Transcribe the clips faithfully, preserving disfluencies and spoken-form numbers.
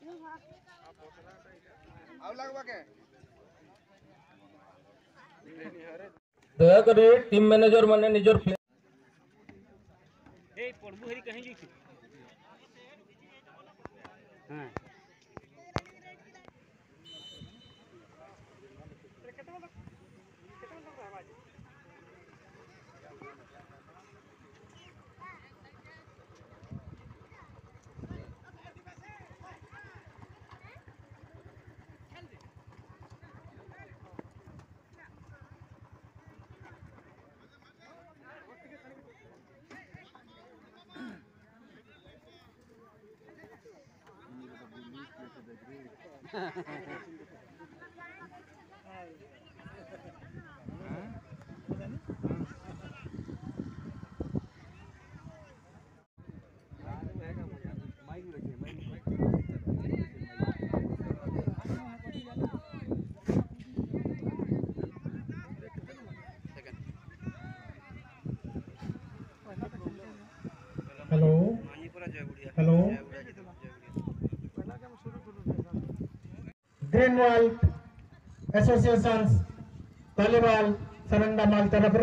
दयाकरी team manager माने निजर play ए पड़बू हेरी कहीं जी हां hello hello green wall association तालिबाल सरंडा माल तरफ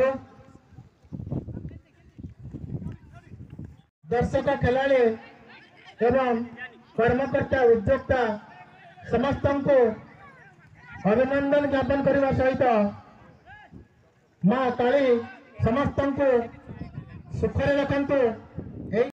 दर्शक खिलाड़ी एवं कर्मकर्ता उद्योक्ता समस्त को अभिनंदन ज्ञापन करने सहित माँ काली समस्त को सुखरे रखंतु।